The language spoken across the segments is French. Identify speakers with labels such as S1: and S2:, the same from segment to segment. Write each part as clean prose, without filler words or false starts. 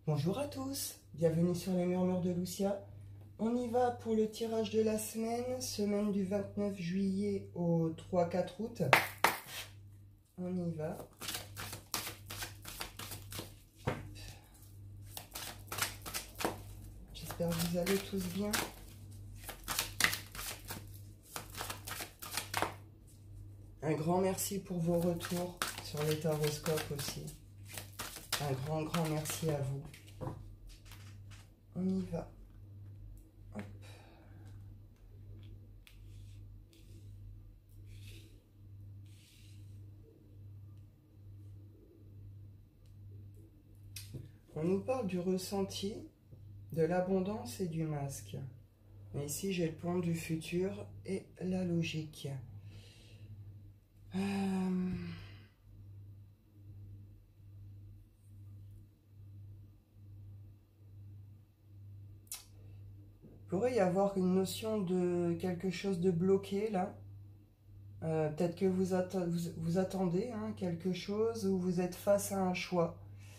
S1: Bonjour à tous, bienvenue sur les murmures de Lucia. On y va pour le tirage de la semaine du 29 juillet au 3-4 août. On y va. J'espère que vous allez tous bien. Un grand merci pour vos retours sur les taroscopes aussi. Un grand merci à vous. On y va. Hop. On nous parle du ressenti, de l'abondance et du masque. Mais ici, j'ai le plan du futur et la logique. Il pourrait y avoir une notion de quelque chose de bloqué là. Peut-être que vous attendez quelque chose ou vous êtes face à un choix.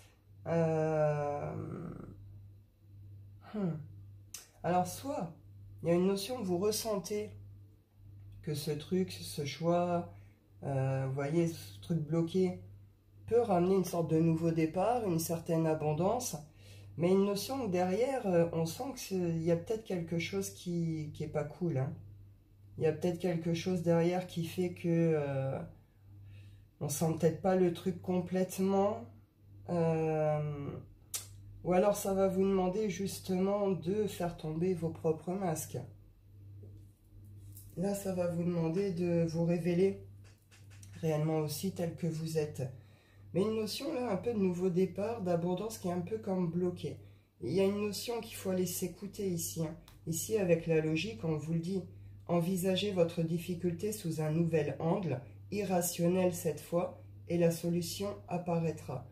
S1: Alors soit il y a une notion que vous ressentez que ce truc, ce choix, vous voyez, ce truc bloqué peut ramener une sorte de nouveau départ, une certaine abondance. Mais une notion que derrière, on sent qu'il y a peut-être quelque chose qui est pas cool. Hein. Il y a peut-être quelque chose derrière qui fait que on sent peut-être pas le truc complètement. Ou alors ça va vous demander justement de faire tomber vos propres masques. Là, ça va vous demander de vous révéler réellement aussi tel que vous êtes. Mais une notion là, un peu de nouveau départ, d'abondance qui est un peu comme bloquée. Il y a une notion qu'il faut aller s'écouter ici. Hein. Ici, avec la logique, on vous le dit, envisagez votre difficulté sous un nouvel angle, irrationnel cette fois, et la solution apparaîtra.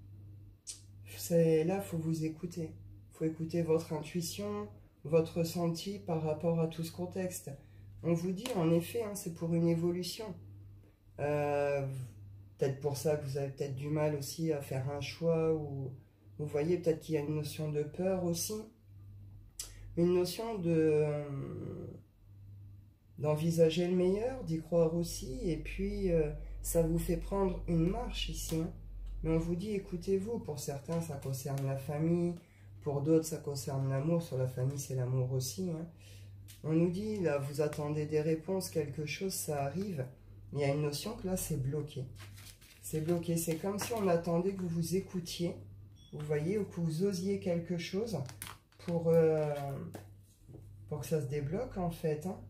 S1: Là, il faut vous écouter. Il faut écouter votre intuition, votre ressenti par rapport à tout ce contexte. On vous dit, en effet, hein, c'est pour une évolution. Peut-être pour ça que vous avez peut-être du mal aussi à faire un choix, ou vous voyez peut-être qu'il y a une notion de peur aussi, une notion d'envisager le meilleur, d'y croire aussi, et puis ça vous fait prendre une marche ici. Hein. Mais on vous dit, écoutez-vous, pour certains ça concerne la famille, pour d'autres ça concerne l'amour, sur la famille c'est l'amour aussi. Hein. On nous dit, là vous attendez des réponses, quelque chose, ça arrive, mais il y a une notion que là c'est bloqué. C'est bloqué, c'est comme si on attendait que vous vous écoutiez, vous voyez, ou que vous osiez quelque chose pour que ça se débloque en fait. Hein.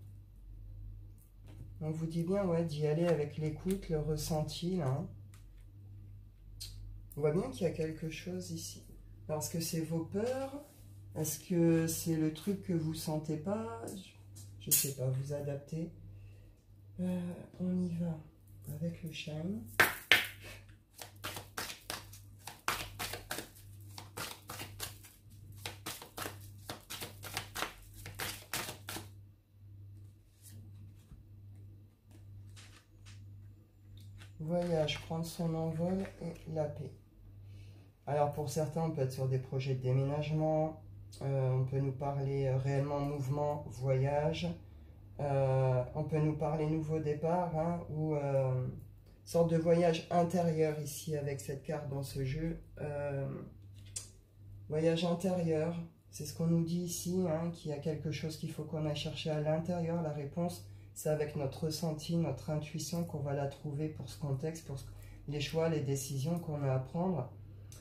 S1: On vous dit bien ouais, d'y aller avec l'écoute, le ressenti là. Hein. On voit bien qu'il y a quelque chose ici. Alors, est-ce que c'est vos peurs? Est-ce que c'est le truc que vous sentez pas? Je sais pas, vous adaptez. On y va avec le shine. Voyage, prendre son envol et la paix. Alors pour certains, on peut être sur des projets de déménagement, on peut nous parler réellement mouvement, voyage, on peut nous parler nouveau départ, hein, ou sorte de voyage intérieur ici avec cette carte dans ce jeu. Voyage intérieur, c'est ce qu'on nous dit ici, hein, qu'il y a quelque chose qu'il faut qu'on aille chercher à l'intérieur, la réponse. C'est avec notre ressenti, notre intuition qu'on va la trouver pour ce contexte, pour les choix, les décisions qu'on a à prendre.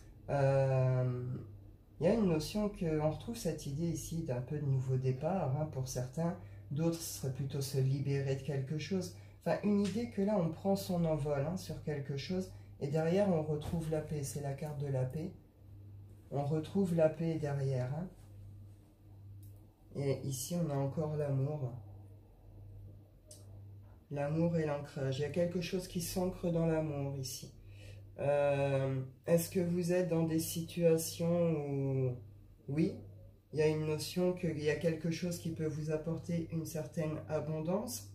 S1: Il y a une notion qu'on retrouve cette idée ici d'un peu de nouveau départ, hein, pour certains. D'autres, ce serait plutôt se libérer de quelque chose. Enfin, une idée que là, on prend son envol, hein, sur quelque chose. Et derrière, on retrouve la paix. C'est la carte de la paix. On retrouve la paix derrière. Hein. Et ici, on a encore l'amour. L'amour et l'ancrage. Il y a quelque chose qui s'ancre dans l'amour ici. Est-ce que vous êtes dans des situations où, oui, il y a une notion qu'il y a quelque chose qui peut vous apporter une certaine abondance,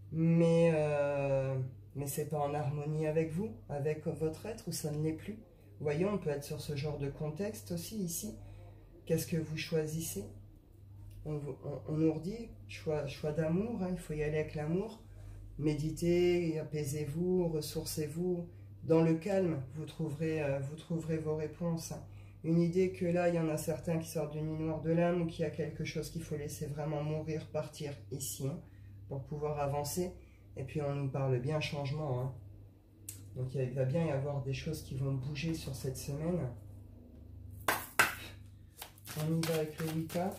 S1: mais c'est pas en harmonie avec vous, avec votre être, ou ça ne l'est plus. Vous voyez, on peut être sur ce genre de contexte aussi ici. Qu'est-ce que vous choisissez? On nous redit, choix d'amour, hein, il faut y aller avec l'amour. Méditez, apaisez-vous, ressourcez-vous. Dans le calme, vous trouverez vos réponses. Une idée que là, il y en a certains qui sortent du nuit noire de l'âme ou qu'il y a quelque chose qu'il faut laisser vraiment mourir, partir ici, hein, pour pouvoir avancer. Et puis on nous parle bien changement, hein. Donc il va bien y avoir des choses qui vont bouger sur cette semaine. On y va avec le Wicca.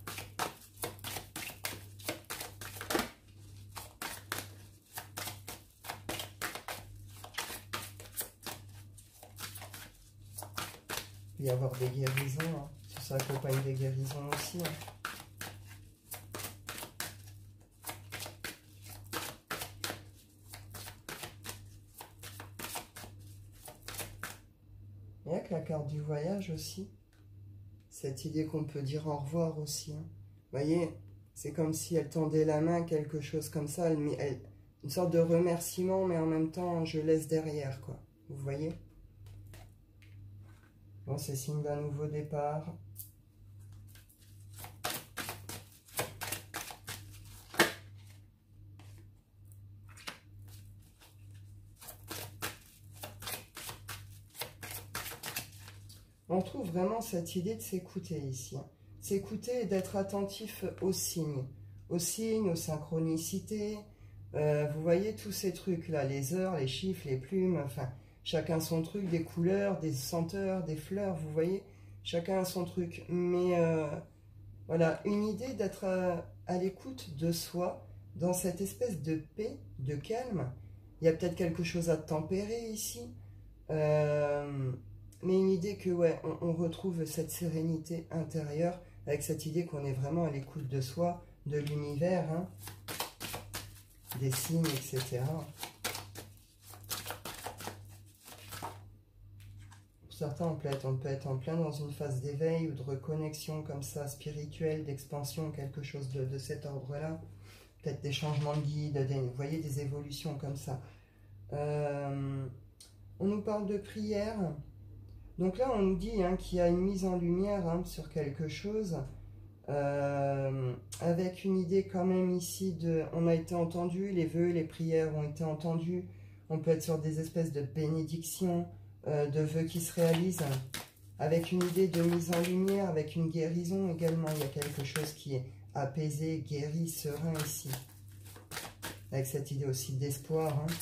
S1: Il peut y avoir des guérisons, hein. Ça accompagne des guérisons aussi, hein. Et avec la carte du voyage aussi, cette idée qu'on peut dire au revoir aussi, hein. Vous voyez, c'est comme si elle tendait la main, quelque chose comme ça, une sorte de remerciement, mais en même temps, je laisse derrière, quoi. Vous voyez? Bon, c'est signe d'un nouveau départ. On trouve vraiment cette idée de s'écouter ici, hein. S'écouter et d'être attentif aux signes, aux synchronicités. Vous voyez tous ces trucs-là, les heures, les chiffres, les plumes, enfin, chacun son truc, des couleurs, des senteurs, des fleurs, vous voyez, chacun son truc. Mais voilà, une idée d'être à l'écoute de soi, dans cette espèce de paix, de calme. Il y a peut-être quelque chose à tempérer ici. Mais une idée que, ouais, on retrouve cette sérénité intérieure avec cette idée qu'on est vraiment à l'écoute de soi, de l'univers, hein, des signes, etc. Pour certains, on peut être en plein dans une phase d'éveil ou de reconnexion comme ça, spirituelle, d'expansion, quelque chose de cet ordre-là. Peut-être des changements de guide, vous voyez, des évolutions comme ça. On nous parle de prière. Donc là, on nous dit, hein, qu'il y a une mise en lumière, hein, sur quelque chose, avec une idée quand même ici de... On a été entendu, les vœux, les prières ont été entendus. On peut être sur des espèces de bénédictions, de vœux qui se réalisent, avec une idée de mise en lumière, avec une guérison également. Il y a quelque chose qui est apaisé, guéri, serein ici. Avec cette idée aussi d'espoir, hein.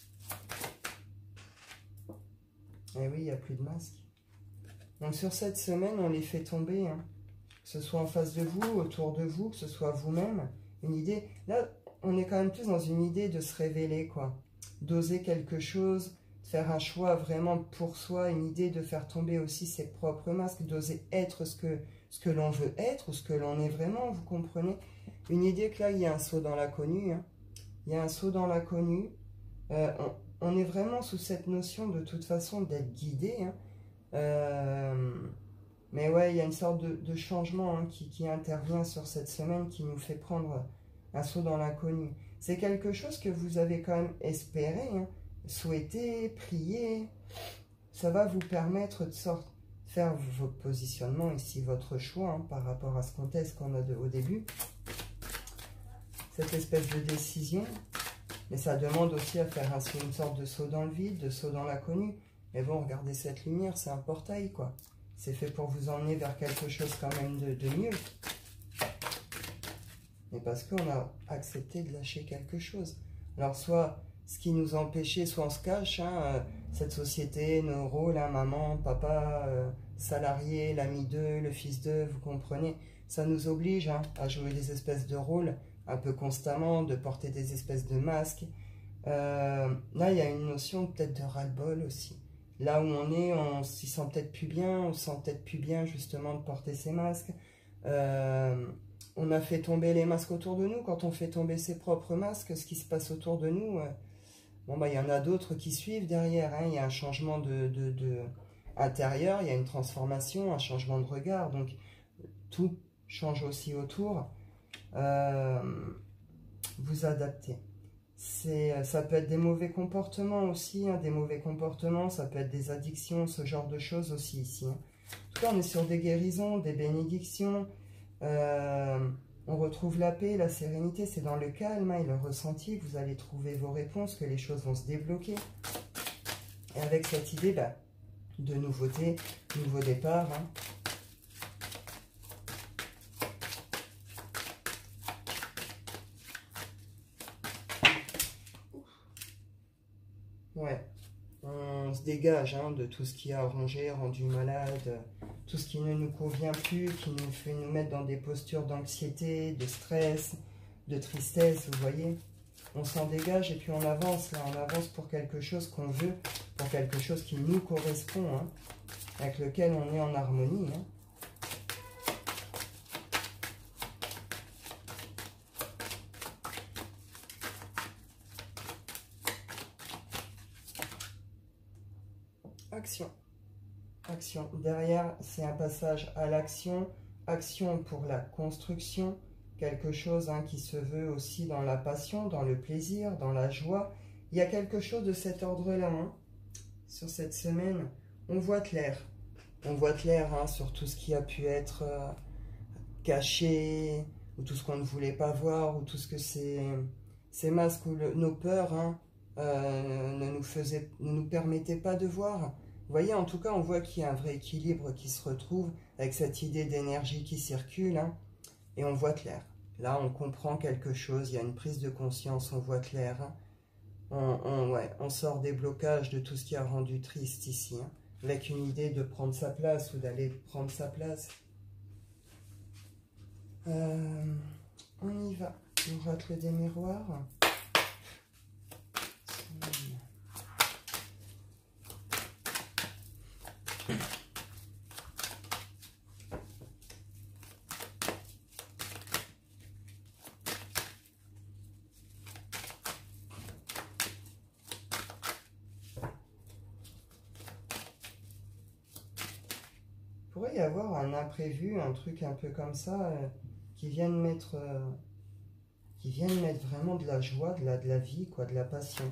S1: Et oui, il n'y a plus de masque. Donc sur cette semaine, on les fait tomber, hein. Que ce soit en face de vous, autour de vous, que ce soit vous-même. Une idée, là, on est quand même plus dans une idée de se révéler, quoi. D'oser quelque chose, de faire un choix vraiment pour soi, une idée de faire tomber aussi ses propres masques, d'oser être ce que l'on veut être, ou ce que l'on est vraiment, vous comprenez? Une idée que là, il y a un saut dans l'inconnu, hein. Il y a un saut dans l'inconnu. On est vraiment sous cette notion de toute façon d'être guidé, hein. Mais ouais, il y a une sorte de changement, hein, qui intervient sur cette semaine, qui nous fait prendre un saut dans l'inconnu. C'est quelque chose que vous avez quand même espéré, hein, souhaité, prié. Ça va vous permettre de faire votre positionnement ici, votre choix, hein, par rapport à ce contexte qu'on a au début. Cette espèce de décision. Mais ça demande aussi à faire une sorte de saut dans le vide, de saut dans l'inconnu. Mais bon, regardez cette lumière, c'est un portail, quoi. C'est fait pour vous emmener vers quelque chose quand même de mieux. Mais parce qu'on a accepté de lâcher quelque chose. Alors, soit ce qui nous a empêchés, soit on se cache, hein, cette société, nos rôles, hein, maman, papa, salarié, l'ami d'eux, le fils d'eux, vous comprenez. Ça nous oblige, hein, à jouer des espèces de rôles un peu constamment, de porter des espèces de masques. Là, il y a une notion peut-être de ras-le-bol aussi. Là où on s'y sent peut-être plus bien, on se sent peut-être plus bien justement de porter ces masques. On a fait tomber les masques autour de nous. Quand on fait tomber ses propres masques, ce qui se passe autour de nous, bon, bah, il y en a d'autres qui suivent derrière, hein. Il y a un changement intérieur, il y a une transformation, un changement de regard. Donc, tout change aussi autour. Vous adaptez. Ça peut être des mauvais comportements aussi, hein, des mauvais comportements, ça peut être des addictions, ce genre de choses aussi ici. Hein. En tout cas, on est sur des guérisons, des bénédictions. On retrouve la paix, la sérénité, c'est dans le calme hein, et le ressenti que vous allez trouver vos réponses, que les choses vont se débloquer. Et avec cette idée de nouveauté, nouveau départ. Hein. Ouais, on se dégage hein, de tout ce qui a rongé, rendu malade, tout ce qui ne nous convient plus, qui nous fait nous mettre dans des postures d'anxiété, de stress, de tristesse, vous voyez. On s'en dégage et puis on avance là, on avance pour quelque chose qu'on veut, pour quelque chose qui nous correspond, hein, avec lequel on est en harmonie. Hein. Action. Action. Derrière, c'est un passage à l'action. Action pour la construction. Quelque chose hein, qui se veut aussi dans la passion, dans le plaisir, dans la joie. Il y a quelque chose de cet ordre-là. Hein. Sur cette semaine, on voit clair. On voit clair hein, sur tout ce qui a pu être caché, ou tout ce qu'on ne voulait pas voir, ou tout ce que ces masques ou nos peurs hein, ne nous permettaient pas de voir. Vous voyez, en tout cas, on voit qu'il y a un vrai équilibre qui se retrouve avec cette idée d'énergie qui circule, hein, et on voit clair. Là, on comprend quelque chose, il y a une prise de conscience, on voit clair. Hein. On sort des blocages de tout ce qui a rendu triste ici, hein, avec une idée de prendre sa place ou d'aller prendre sa place. On y va. On rate des miroirs. Il pourrait y avoir un imprévu, un truc un peu comme ça, qui vienne mettre vraiment de la joie, de la vie, quoi, de la passion.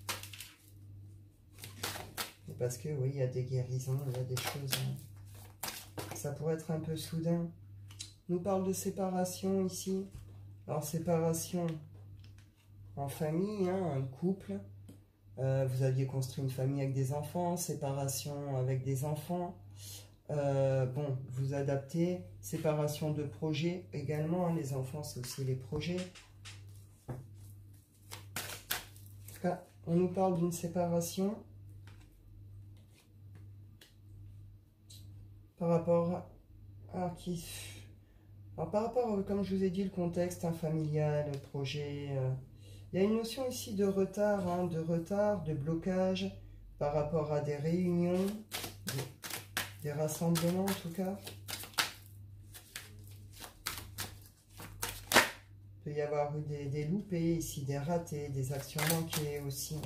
S1: Et parce que oui, il y a des guérisons, il y a des choses. Ça pourrait être un peu soudain. On nous parle de séparation ici. Alors séparation en famille, hein, un couple. Vous aviez construit une famille avec des enfants, séparation avec des enfants. Bon, vous adaptez, séparation de projets également, hein, les enfants c'est aussi les projets. En tout cas, on nous parle d'une séparation par rapport à qui? Alors, par rapport, comme je vous ai dit, le contexte hein, familial, le projet, il y a une notion ici de retard, hein, de blocage par rapport à des réunions, des rassemblements en tout cas. Il peut y avoir eu des loupés ici, des ratés, des actions manquées aussi.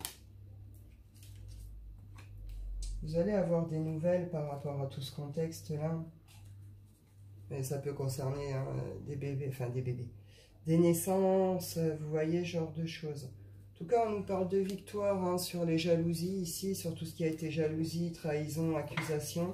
S1: Vous allez avoir des nouvelles par rapport à tout ce contexte-là. Et ça peut concerner hein, des bébés, des naissances, vous voyez, ce genre de choses. En tout cas, on nous parle de victoire hein, sur les jalousies ici, sur tout ce qui a été jalousie, trahison, accusation.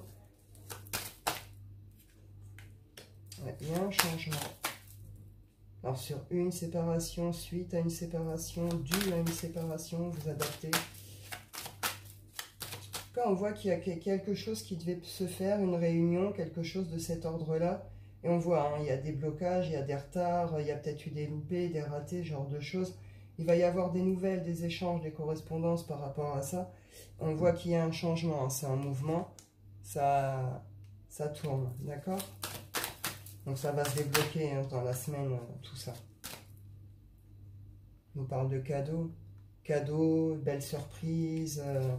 S1: Ouais, il y a un changement. Alors, sur une séparation, suite à une séparation, due à une séparation, vous adaptez. En tout cas, on voit qu'il y a quelque chose qui devait se faire, une réunion, quelque chose de cet ordre-là. Et on voit, hein, il y a des blocages, il y a des retards, il y a peut-être eu des loupés, des ratés, ce genre de choses. Il va y avoir des nouvelles, des échanges, des correspondances par rapport à ça. On voit qu'il y a un changement, hein, c'est un mouvement, ça tourne, d'accord? Donc ça va se débloquer hein, dans la semaine, tout ça. On nous parle de cadeaux. Cadeaux, belles surprises,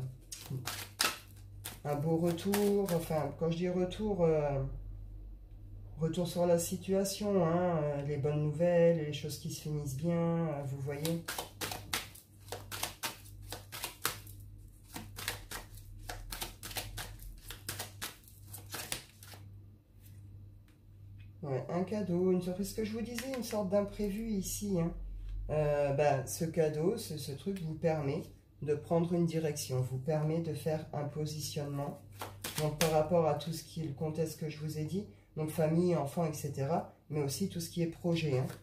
S1: un beau retour. Enfin, quand je dis retour, retour sur la situation, hein, les bonnes nouvelles, les choses qui se finissent bien, vous voyez. Ouais, un cadeau, une surprise. Ce que je vous disais, une sorte d'imprévu ici. Hein. ce cadeau, ce truc vous permet de prendre une direction, vous permet de faire un positionnement. Donc par rapport à tout ce qui est le contexte que je vous ai dit, donc famille, enfants, etc. Mais aussi tout ce qui est projet. Hein.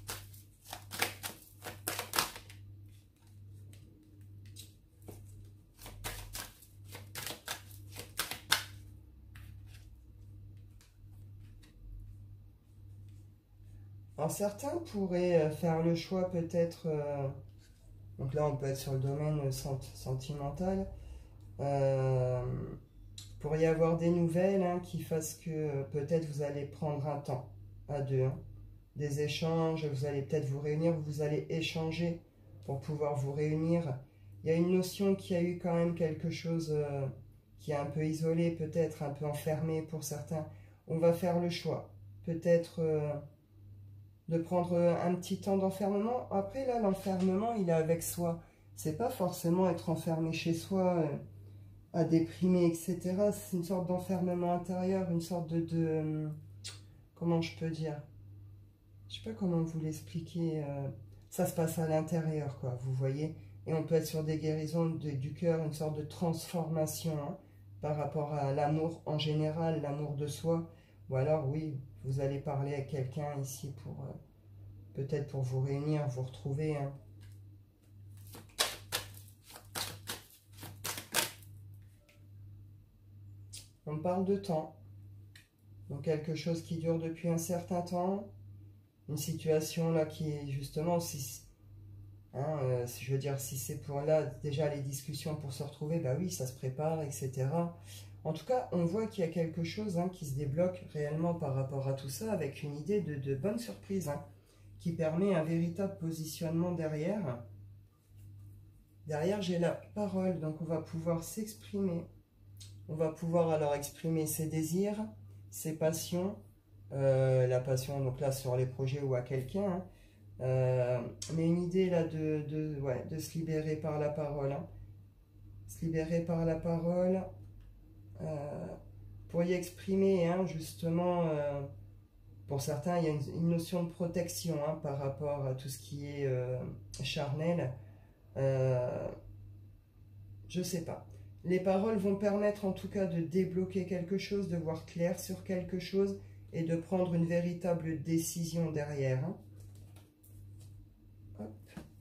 S1: Alors certains pourraient faire le choix peut-être, donc là on peut être sur le domaine sentimental, pour y avoir des nouvelles hein, qui fassent que peut-être vous allez prendre un temps à deux, hein, des échanges, vous allez peut-être vous réunir, vous allez échanger pour pouvoir vous réunir. Il y a une notion qui a eu quand même quelque chose qui est un peu isolé, peut-être un peu enfermé pour certains. On va faire le choix, peut-être de prendre un petit temps d'enfermement. Après là, l'enfermement, il est avec soi. C'est pas forcément être enfermé chez soi, à déprimer, etc. C'est une sorte d'enfermement intérieur, une sorte comment je peux dire? Je sais pas comment vous l'expliquer. Ça se passe à l'intérieur, quoi, vous voyez. Et on peut être sur des guérisons du cœur, une sorte de transformation hein, par rapport à l'amour en général, l'amour de soi. Ou alors, oui, vous allez parler à quelqu'un ici pour peut-être pour vous réunir, vous retrouver. Hein. On parle de temps. Donc quelque chose qui dure depuis un certain temps. Une situation là qui est justement, si je veux dire, si c'est pour là déjà les discussions pour se retrouver, bah oui, ça se prépare, etc. En tout cas, on voit qu'il y a quelque chose hein, qui se débloque réellement par rapport à tout ça, avec une idée de bonne surprise, hein, qui permet un véritable positionnement derrière. Derrière, j'ai la parole, donc on va pouvoir s'exprimer. On va pouvoir alors exprimer ses désirs, ses passions, la passion, donc là, sur les projets ou à quelqu'un, hein. Mais une idée là de se libérer par la parole. Hein. Se libérer par la parole pour y exprimer, hein, justement, pour certains, il y a une notion de protection hein, par rapport à tout ce qui est charnel. Je sais pas. Les paroles vont permettre en tout cas de débloquer quelque chose, de voir clair sur quelque chose et de prendre une véritable décision derrière. Hein. Hop.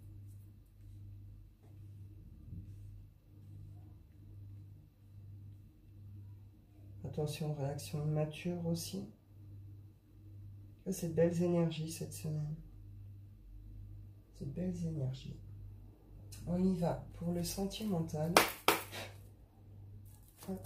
S1: Attention, réaction immature aussi. C'est de belles énergies cette semaine. C'est de belles énergies. On y va pour le sentimental. Hop.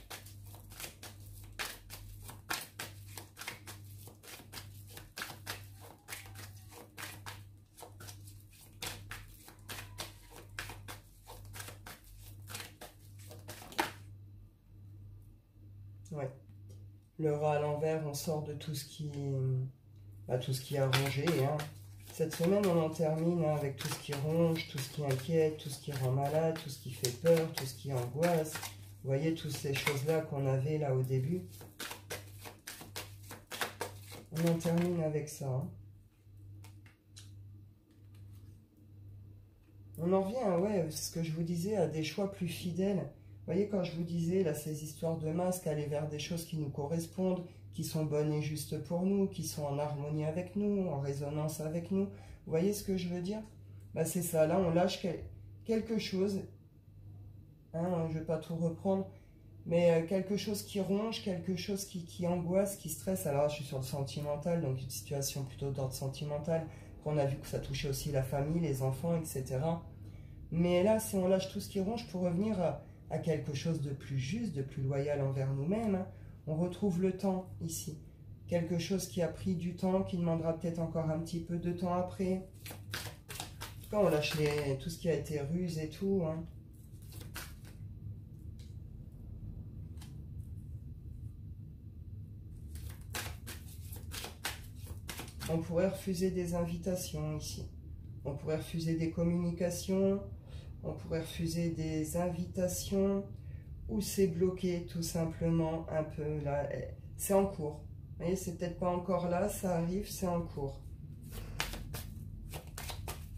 S1: Ouais. Le rat à l'envers, on sort de tout ce qui est rongé. Hein. Cette semaine, on en termine hein, avec tout ce qui ronge, tout ce qui inquiète, tout ce qui rend malade, tout ce qui fait peur, tout ce qui angoisse. Vous voyez, toutes ces choses-là qu'on avait là au début. On en termine avec ça. Hein. On en revient, ouais, c'est ce que je vous disais, à des choix plus fidèles. Vous voyez, quand je vous disais, là, ces histoires de masques, aller vers des choses qui nous correspondent, qui sont bonnes et justes pour nous, qui sont en harmonie avec nous, en résonance avec nous. Vous voyez ce que je veux dire? Bah, c'est ça, là, on lâche quelque chose. Hein, je ne vais pas tout reprendre, mais quelque chose qui ronge, quelque chose qui angoisse, qui stresse. Alors, je suis sur le sentimental, donc une situation plutôt d'ordre sentimental, qu'on a vu que ça touchait aussi la famille, les enfants, etc. Mais là, si on lâche tout ce qui ronge pour revenir à quelque chose de plus juste, de plus loyal envers nous-mêmes, hein, on retrouve le temps ici. Quelque chose qui a pris du temps, qui demandera peut-être encore un petit peu de temps après. En tout cas, on lâche tout ce qui a été ruse et tout. Hein. On pourrait refuser des invitations ici. On pourrait refuser des communications. On pourrait refuser des invitations. Ou c'est bloqué tout simplement un peu là. C'est en cours. Vous voyez, c'est peut-être pas encore là. Ça arrive, c'est en cours.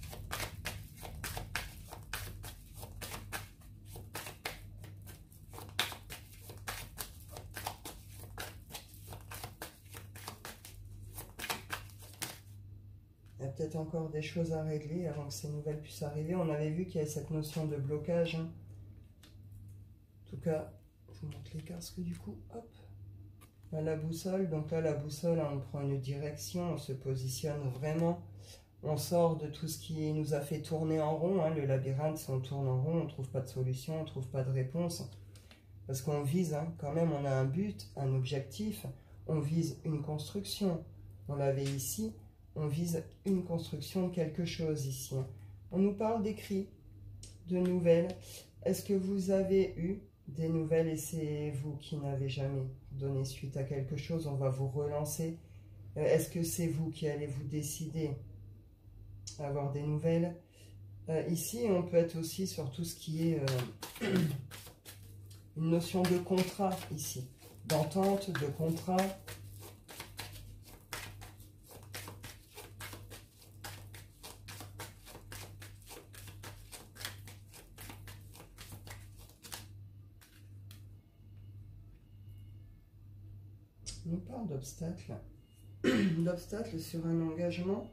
S1: Il y a peut-être encore des choses à régler avant que ces nouvelles puissent arriver. On avait vu qu'il y avait cette notion de blocage. Hein. En tout cas, je vous montre les casques du coup. Hop. Là, la boussole. Donc là, la boussole, hein, on prend une direction, on se positionne vraiment. On sort de tout ce qui nous a fait tourner en rond. Hein. Le labyrinthe, si on tourne en rond, on ne trouve pas de solution, on ne trouve pas de réponse. Parce qu'on vise, hein, quand même, on a un but, un objectif. On vise une construction. On l'avait ici. On vise une construction de quelque chose ici. On nous parle d'écrits, de nouvelles. Est-ce que vous avez eu des nouvelles et c'est vous qui n'avez jamais donné suite à quelque chose? On va vous relancer. Est-ce que c'est vous qui allez vous décider à avoir des nouvelles? Ici, on peut être aussi sur tout ce qui est une notion de contrat ici. D'entente, de contrat. On parle d'obstacles. D'obstacles sur un engagement.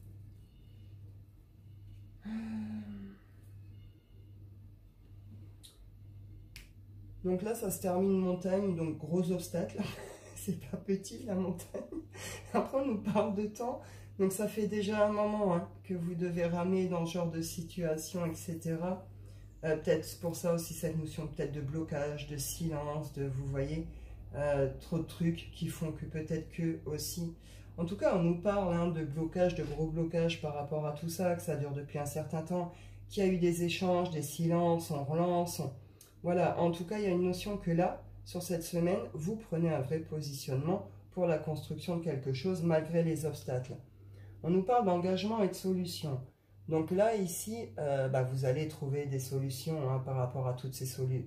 S1: Donc là, ça se termine montagne, donc gros obstacle. C'est pas petit la montagne. Après, on nous parle de temps. Donc ça fait déjà un moment hein, que vous devez ramer dans ce genre de situation, etc. Peut-être pour ça aussi cette notion peut-être de blocage, de silence, de vous voyez, trop de trucs qui font que peut-être que aussi. En tout cas, on nous parle hein, de blocage, de gros blocage par rapport à tout ça, que ça dure depuis un certain temps, qu'il y a eu des échanges, des silences, on relance. Voilà, en tout cas, il y a une notion que là, sur cette semaine, vous prenez un vrai positionnement pour la construction de quelque chose malgré les obstacles. On nous parle d'engagement et de solutions. Donc là, ici, vous allez trouver des solutions hein, par rapport à toutes ces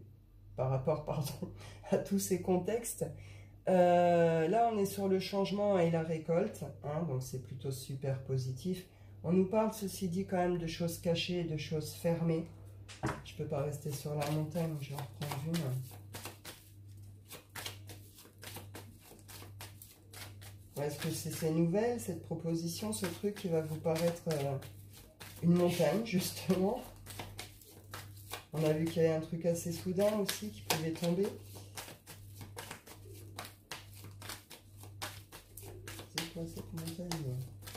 S1: à tous ces contextes. Là, on est sur le changement et la récolte, hein, donc c'est plutôt super positif. On nous parle, ceci dit, quand même de choses cachées, de choses fermées. Je ne peux pas rester sur la montagne, je vais en reprendre une. Est-ce que c'est ces nouvelles, cette proposition, ce truc qui va vous paraître une montagne, justement? On a vu qu'il y avait un truc assez soudain aussi qui pouvait tomber. C'est quoi cette montagne?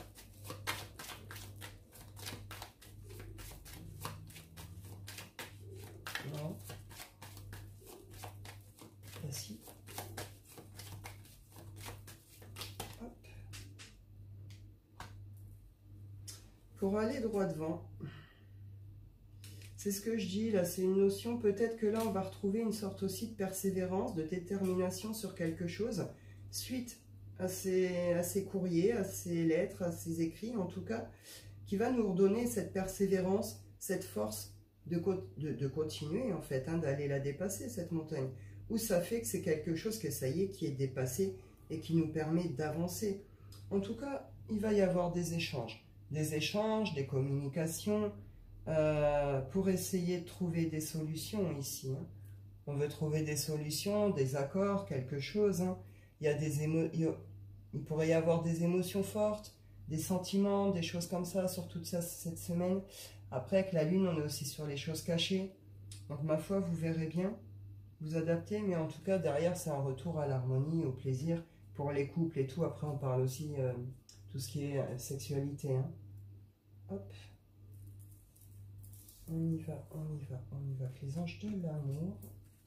S1: Non. Là, si. Hop. Pour aller droit devant. C'est ce que je dis là, c'est une notion, peut-être que là on va retrouver une sorte aussi de persévérance, de détermination sur quelque chose, suite à ces courriers, à ces lettres, à ces écrits en tout cas, qui va nous redonner cette persévérance, cette force de continuer en fait, hein, d'aller la dépasser cette montagne, où ça fait que c'est quelque chose que ça y est, qui est dépassé et qui nous permet d'avancer. En tout cas, il va y avoir des échanges, des communications, pour essayer de trouver des solutions ici. Hein. On veut trouver des solutions, des accords, quelque chose. Hein. Il pourrait y avoir des émotions fortes, des sentiments, des choses comme ça sur toute cette semaine. Après, avec la lune, on est aussi sur les choses cachées. Donc, ma foi, vous verrez bien, vous adaptez. Mais en tout cas, derrière, c'est un retour à l'harmonie, au plaisir pour les couples et tout. Après, on parle aussi tout ce qui est sexualité. Hein. Hop. On y va, on y va, on y va. Les anges de l'amour.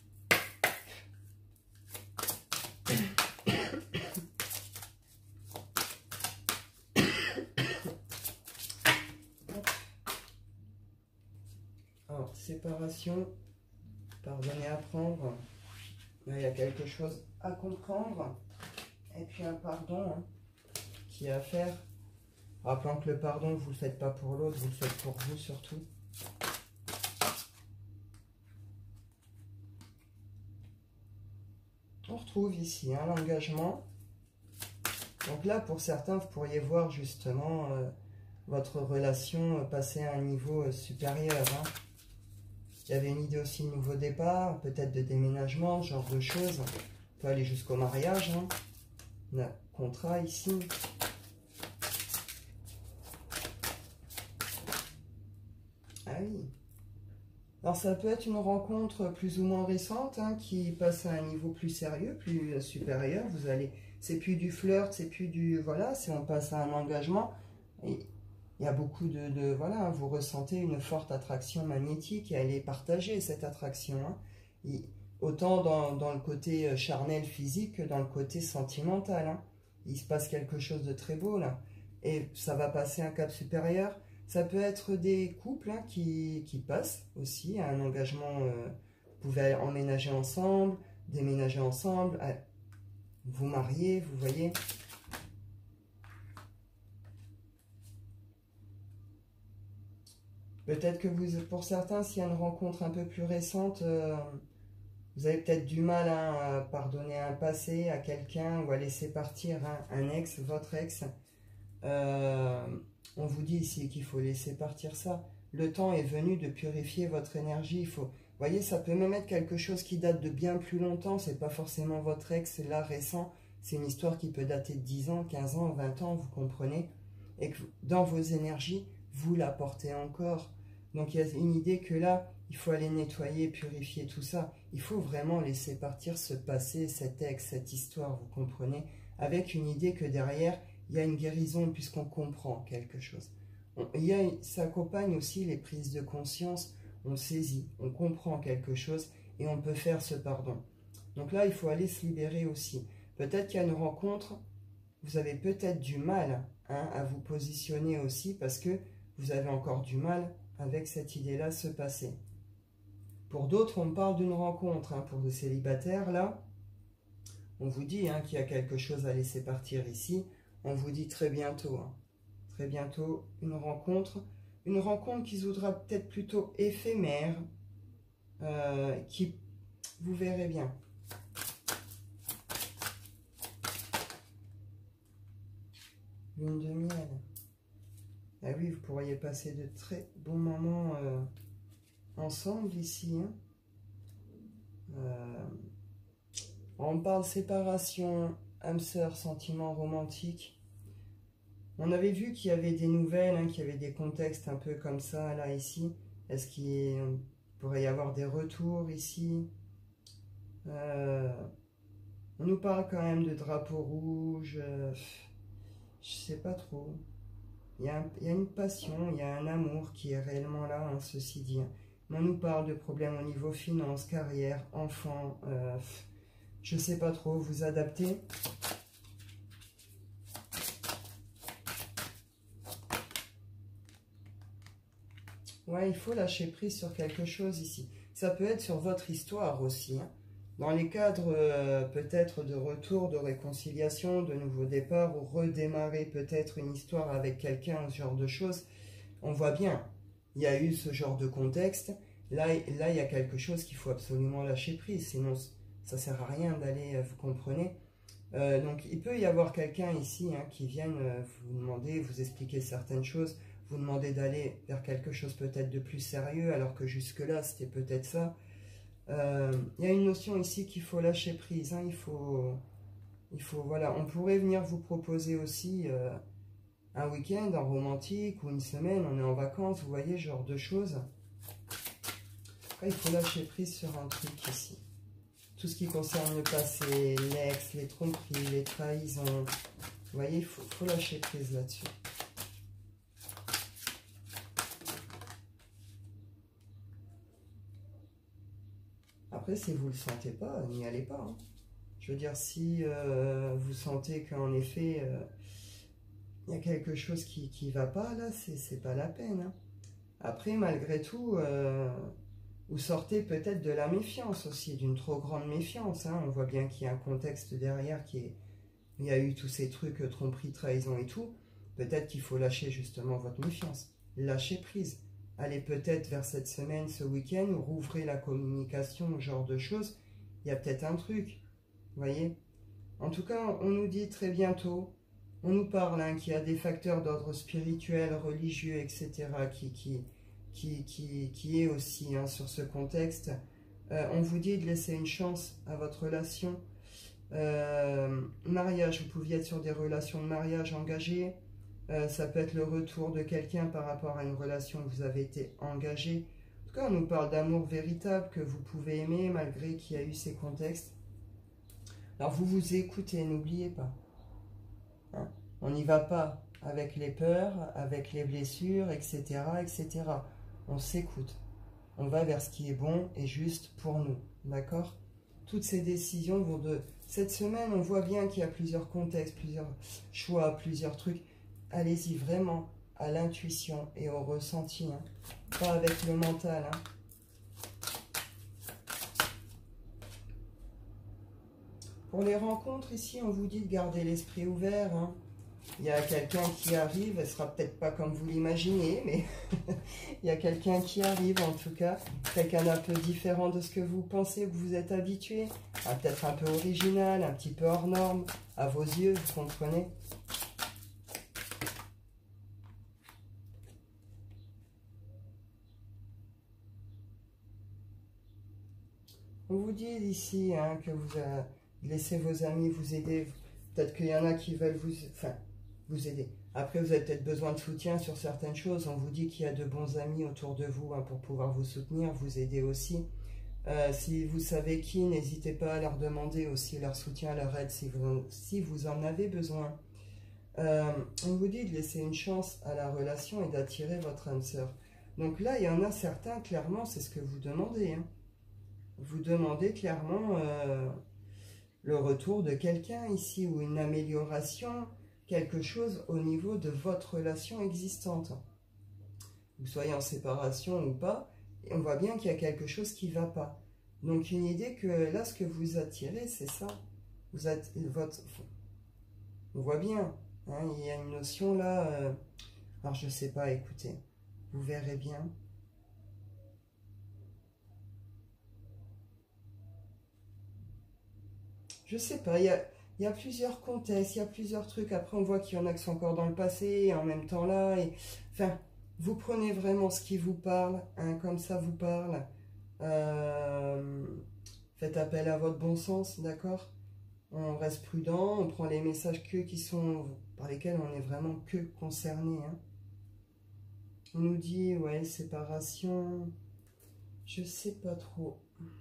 S1: Alors, séparation, pardonner, apprendre. Là, il y a quelque chose à comprendre. Et puis un pardon hein, qui est à faire. Rappelant que le pardon, vous ne le faites pas pour l'autre, vous le faites pour vous surtout. On retrouve ici hein, l'engagement. Donc là, pour certains, vous pourriez voir justement votre relation passer à un niveau supérieur. Hein. Il y avait une idée aussi de nouveau départ, peut-être de déménagement, ce genre de choses. On peut aller jusqu'au mariage. Hein. On a contrat ici. oui. Alors ça peut être une rencontre plus ou moins récente, hein, qui passe à un niveau plus sérieux, plus supérieur. Vous allez, c'est plus du flirt, c'est plus du, voilà, c'est on passe à un engagement. Et il y a beaucoup voilà, vous ressentez une forte attraction magnétique et elle est partagée, cette attraction, hein. Autant dans le côté charnel, physique, que dans le côté sentimental, hein. Il se passe quelque chose de très beau là. Et ça va passer un cap supérieur. Ça peut être des couples, hein, qui passent aussi à un engagement. Vous pouvez emménager ensemble, déménager ensemble, vous marier, vous voyez. Peut-être que pour certains, s'il y a une rencontre un peu plus récente, vous avez peut-être du mal, hein, à pardonner un passé à quelqu'un ou à laisser partir, hein, un ex, votre ex. On vous dit ici qu'il faut laisser partir ça. Le temps est venu de purifier votre énergie. Vous voyez, ça peut même être quelque chose qui date de bien plus longtemps. C'est pas forcément votre ex, là, récent. C'est une histoire qui peut dater de 10 ans, 15 ans, 20 ans, vous comprenez. Et que dans vos énergies, vous la portez encore. Donc il y a une idée que là, il faut aller nettoyer, purifier tout ça. Il faut vraiment laisser partir ce passé, cet ex, cette histoire, vous comprenez. Avec une idée que derrière, il y a une guérison puisqu'on comprend quelque chose. Ça accompagne aussi les prises de conscience, on saisit, on comprend quelque chose et on peut faire ce pardon. Donc là, il faut aller se libérer aussi. Peut-être qu'il y a une rencontre, vous avez peut-être du mal, hein, à vous positionner aussi parce que vous avez encore du mal avec cette idée-là, ce passé. Pour d'autres, on parle d'une rencontre, hein, pour des célibataires, là, on vous dit, hein, qu'il y a quelque chose à laisser partir ici. On vous dit très bientôt, hein, très bientôt, une rencontre qui se voudra peut-être plutôt éphémère, qui, vous verrez bien. Lune de miel. Ah oui, vous pourriez passer de très bons moments ensemble ici, hein. On parle séparation, âme sœur, sentiment romantique. On avait vu qu'il y avait des nouvelles, hein, qu'il y avait des contextes un peu comme ça, là, ici. Est-ce qu'il pourrait y avoir des retours ici? On nous parle quand même de drapeau rouge. Je sais pas trop. Il y a une passion, il y a un amour qui est réellement là, hein, ceci dit. Mais on nous parle de problèmes au niveau finance, carrière, enfant. Je sais pas trop, vous adaptez. Ouais, il faut lâcher prise sur quelque chose ici. Ça peut être sur votre histoire aussi, hein. Dans les cadres peut-être de retour, de réconciliation, de nouveau départ, ou redémarrer peut-être une histoire avec quelqu'un, ce genre de choses, on voit bien, il y a eu ce genre de contexte. Là il y a quelque chose qu'il faut absolument lâcher prise, sinon ça ne sert à rien d'aller, vous comprenez. Donc il peut y avoir quelqu'un ici, hein, qui vienne vous demander, vous expliquer certaines choses, vous demander d'aller vers quelque chose peut-être de plus sérieux, alors que jusque-là c'était peut-être ça. Il y a une notion ici qu'il faut lâcher prise, hein, il faut, voilà, on pourrait venir vous proposer aussi un week-end, un romantique, ou une semaine, on est en vacances, vous voyez, ce genre de choses. Après, il faut lâcher prise sur un truc ici. Tout ce qui concerne le passé, l'ex, les tromperies, les trahisons, vous voyez, il faut lâcher prise là-dessus. Après, si vous ne le sentez pas, n'y allez pas, hein. Je veux dire, si vous sentez qu'en effet, il y a quelque chose qui ne va pas, là, c'est pas la peine, hein. Après, malgré tout, vous sortez peut-être de la méfiance aussi, d'une trop grande méfiance, hein. On voit bien qu'il y a un contexte derrière il y a eu tous ces trucs, tromperie, trahison et tout. Peut-être qu'il faut lâcher justement votre méfiance. Lâcher prise. Allez peut-être vers cette semaine, ce week-end, ou rouvrez la communication, ce genre de choses. Il y a peut-être un truc, vous voyez. En tout cas, on nous dit très bientôt, on nous parle, hein, qu'il y a des facteurs d'ordre spirituel, religieux, etc. qui est aussi, hein, sur ce contexte. On vous dit de laisser une chance à votre relation. Mariage, vous pouviez être sur des relations de mariage engagées. Ça peut être le retour de quelqu'un par rapport à une relation où vous avez été engagé. En tout cas, on nous parle d'amour véritable que vous pouvez aimer malgré qu'il y a eu ces contextes. Alors, vous vous écoutez, n'oubliez pas. Hein, on n'y va pas avec les peurs, avec les blessures, etc., etc. On s'écoute. On va vers ce qui est bon et juste pour nous. D'accord? Toutes ces décisions vont de... Cette semaine, on voit bien qu'il y a plusieurs contextes, plusieurs choix, plusieurs trucs. Allez-y vraiment à l'intuition et au ressenti. Hein. Pas avec le mental. Hein. Pour les rencontres, ici, on vous dit de garder l'esprit ouvert. Hein. Il y a quelqu'un qui arrive, elle sera peut-être pas comme vous l'imaginez, mais il y a quelqu'un qui arrive en tout cas, quelqu'un d'un peu différent de ce que vous pensez, que vous êtes habitué, peut-être un peu original, un petit peu hors norme, à vos yeux, vous comprenez? On vous dit ici hein, que vous laissez vos amis vous aider, peut-être qu'il y en a qui veulent vous aider. Après, vous avez peut-être besoin de soutien sur certaines choses. On vous dit qu'il y a de bons amis autour de vous hein, pour pouvoir vous soutenir, vous aider aussi. Si vous savez qui, n'hésitez pas à leur demander aussi leur soutien, leur aide si vous en avez besoin. On vous dit de laisser une chance à la relation et d'attirer votre âme sœur. Donc là, il y en a certains, clairement, c'est ce que vous demandez. Hein. Vous demandez clairement le retour de quelqu'un ici ou une amélioration, quelque chose au niveau de votre relation existante. Vous soyez en séparation ou pas, et on voit bien qu'il y a quelque chose qui ne va pas. Donc une idée que là, ce que vous attirez, c'est ça. Vous êtes on voit bien, hein, il y a une notion là, alors je ne sais pas, écoutez, vous verrez bien. Je sais pas, il y a plusieurs contextes, il y a plusieurs trucs. Après, on voit qu'il y en a qui sont encore dans le passé et en même temps là. Enfin, vous prenez vraiment ce qui vous parle, hein, comme ça vous parle. Faites appel à votre bon sens, d'accord? On reste prudent, on prend les messages par lesquels on est vraiment que concerné. Hein. On nous dit, ouais, séparation, je sais pas trop.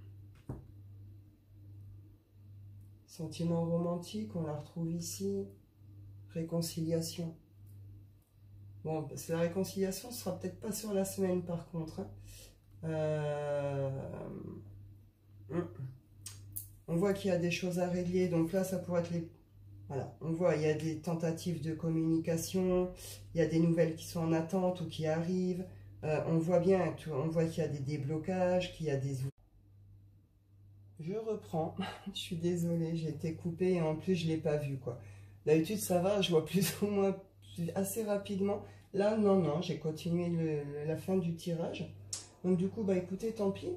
S1: Sentiment romantique, on la retrouve ici. Réconciliation. Bon, la réconciliation, ce sera peut-être pas sur la semaine par contre. Hein. On voit qu'il y a des choses à régler, donc là, ça pourrait être les... Voilà, on voit, il y a des tentatives de communication, il y a des nouvelles qui sont en attente ou qui arrivent. On voit bien, on voit qu'il y a des déblocages, qu'il y a des... Je reprends, je suis désolée, j'ai été coupée et en plus je ne l'ai pas vu quoi. D'habitude ça va, je vois plus ou moins assez rapidement. Là non, j'ai continué la fin du tirage. Donc du coup, bah écoutez, tant pis.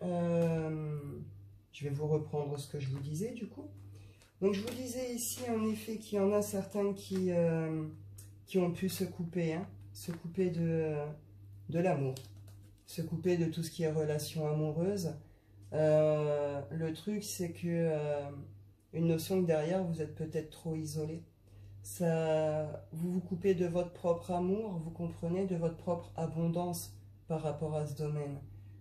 S1: Je vais vous reprendre ce que je vous disais du coup. Donc je vous disais ici en effet qu'il y en a certains qui ont pu se couper, hein, se couper de l'amour, se couper de tout ce qui est relation amoureuse. Le truc c'est que une notion que derrière vous êtes peut-être trop isolé. Vous vous coupez de votre propre amour, vous comprenez, de votre propre abondance par rapport à ce domaine.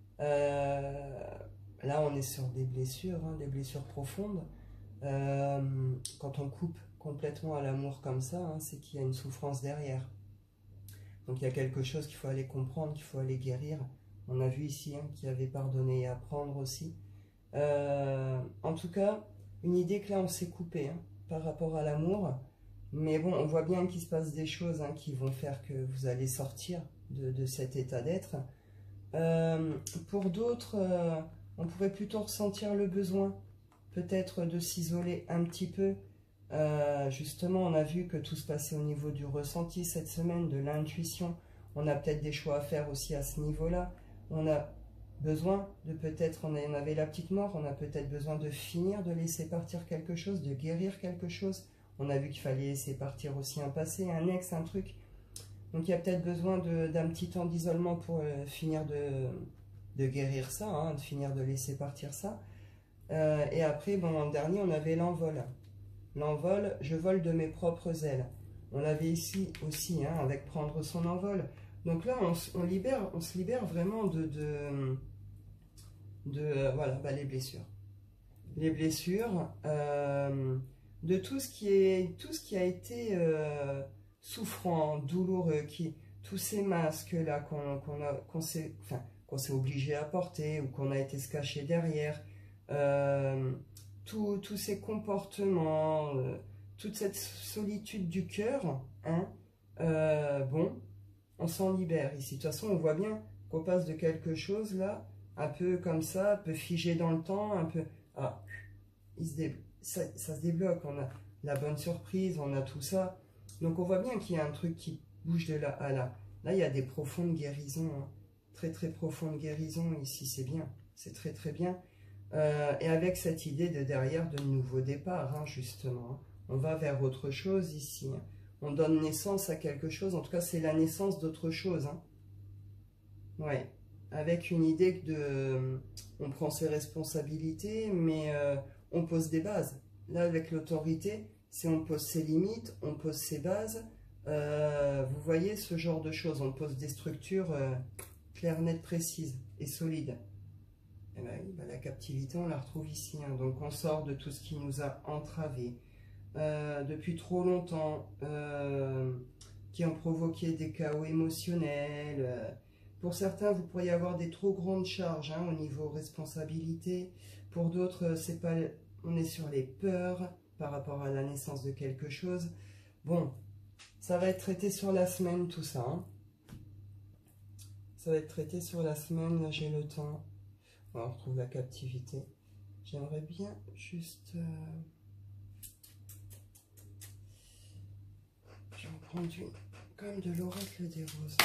S1: Là on est sur des blessures, hein, des blessures profondes. Quand on coupe complètement à l'amour comme ça, hein, c'est qu'il y a une souffrance derrière. Donc il y a quelque chose qu'il faut aller comprendre, qu'il faut aller guérir. On a vu ici hein, qu'il y avait pardonner et apprendre aussi. En tout cas, une idée que là on s'est coupé hein, par rapport à l'amour. Mais bon, on voit bien qu'il se passe des choses hein, qui vont faire que vous allez sortir de cet état d'être. Pour d'autres, on pourrait plutôt ressentir le besoin peut-être de s'isoler un petit peu. Justement, on a vu que tout se passait au niveau du ressenti cette semaine, de l'intuition. On a peut-être des choix à faire aussi à ce niveau-là. On a besoin de peut-être, on avait la petite mort, on a peut-être besoin de finir, de laisser partir quelque chose, de guérir quelque chose. On a vu qu'il fallait laisser partir aussi un passé, un ex, un truc. Donc il y a peut-être besoin d'un petit temps d'isolement pour finir de guérir ça, hein, de finir de laisser partir ça. Et après, bon, en dernier, on avait l'envol. L'envol, je vole de mes propres ailes. On l'avait ici aussi, hein, avec prendre son envol. Donc là, on se libère vraiment voilà, bah, les blessures. Les blessures, de tout ce qui a été souffrant, douloureux, tous ces masques-là qu'on s'est obligé à porter ou qu'on a été se cacher derrière, tous ces comportements, toute cette solitude du cœur, hein, bon, on s'en libère ici. De toute façon, on voit bien qu'on passe de quelque chose là, un peu comme ça, un peu figé dans le temps, un peu... Ah, ça se débloque, on a la bonne surprise, on a tout ça. Donc on voit bien qu'il y a un truc qui bouge de là à là. Là, il y a des profondes guérisons, hein. Très très profondes guérisons ici, c'est bien, c'est très très bien. Et avec cette idée de derrière de nouveau départ, hein, justement, hein. On va vers autre chose ici, hein. On donne naissance à quelque chose, en tout cas c'est la naissance d'autre chose, hein. Ouais, avec une idée on prend ses responsabilités, mais on pose des bases. Là, avec l'autorité, c'est on pose ses limites, on pose ses bases. Vous voyez ce genre de choses, on pose des structures claires, nettes, précises et solides. Et ben, oui, ben, la captivité, on la retrouve ici, hein. Donc on sort de tout ce qui nous a entravés depuis trop longtemps, qui ont provoqué des chaos émotionnels. Pour certains, vous pourriez avoir des trop grandes charges, hein, au niveau responsabilité. Pour d'autres, c'est pas, on est sur les peurs par rapport à la naissance de quelque chose. Bon, ça va être traité sur la semaine, tout ça, hein. Ça va être traité sur la semaine, là j'ai le temps. On retrouve la captivité. J'aimerais bien juste... je vais en prendre une, comme de l'oracle des roses.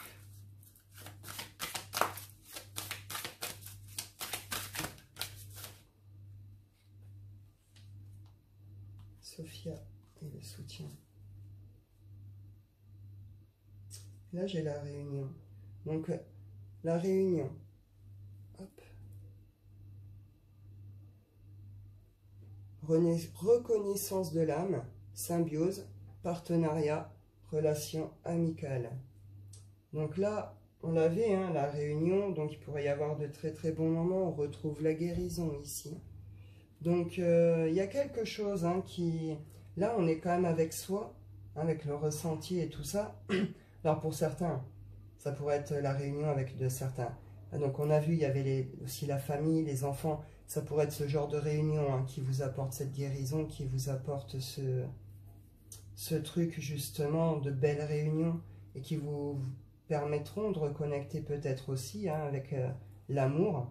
S1: Sophia et le soutien. Là, j'ai la réunion. Donc, la réunion. Hop. Reconnaissance de l'âme, symbiose, partenariat, relation amicale. Donc là, on l'avait, hein, la réunion. Donc, il pourrait y avoir de très très bons moments. On retrouve la guérison ici. Donc, il y a quelque chose, hein, qui... Là, on est quand même avec soi, avec le ressenti et tout ça. Alors, pour certains, ça pourrait être la réunion avec de certains. Donc, on a vu, il y avait aussi la famille, les enfants. Ça pourrait être ce genre de réunion, hein, qui vous apporte cette guérison, qui vous apporte ce truc, justement, de belles réunions et qui vous permettront de reconnecter peut-être aussi, hein, avec l'amour.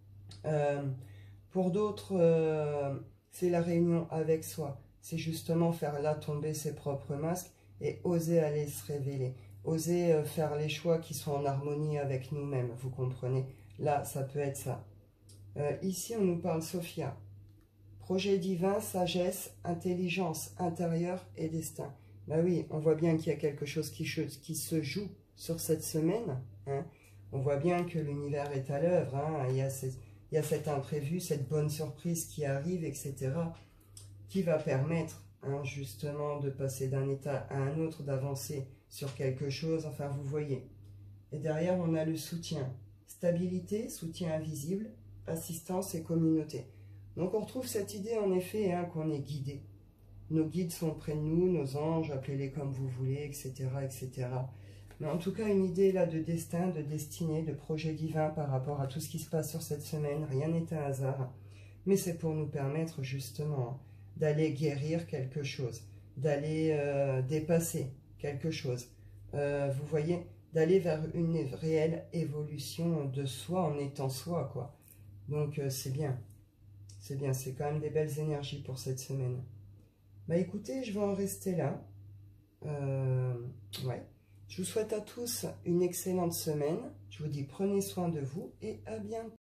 S1: Pour d'autres, c'est la réunion avec soi. C'est justement faire là tomber ses propres masques et oser aller se révéler. Oser faire les choix qui sont en harmonie avec nous-mêmes, vous comprenez? Là, ça peut être ça. Ici, on nous parle Sophia. Projet divin, sagesse, intelligence intérieure et destin. Ben oui, on voit bien qu'il y a quelque chose qui se joue sur cette semaine, hein. On voit bien que l'univers est à l'œuvre, hein. Il y a cet imprévu, cette bonne surprise qui arrive, etc., qui va permettre, hein, justement, de passer d'un état à un autre, d'avancer sur quelque chose, enfin, vous voyez. Et derrière, on a le soutien. Stabilité, soutien invisible, assistance et communauté. Donc, on retrouve cette idée, en effet, hein, qu'on est guidé. Nos guides sont près de nous, nos anges, appelez-les comme vous voulez, etc., etc. Mais en tout cas, une idée là de destin, de destinée, de projet divin par rapport à tout ce qui se passe sur cette semaine. Rien n'est un hasard. Mais c'est pour nous permettre justement d'aller guérir quelque chose, d'aller dépasser quelque chose. Vous voyez, d'aller vers une réelle évolution de soi en étant soi, quoi. Donc c'est bien. C'est bien, c'est quand même des belles énergies pour cette semaine. Bah écoutez, je vais en rester là. Ouais. Je vous souhaite à tous une excellente semaine. Je vous dis prenez soin de vous et à bientôt.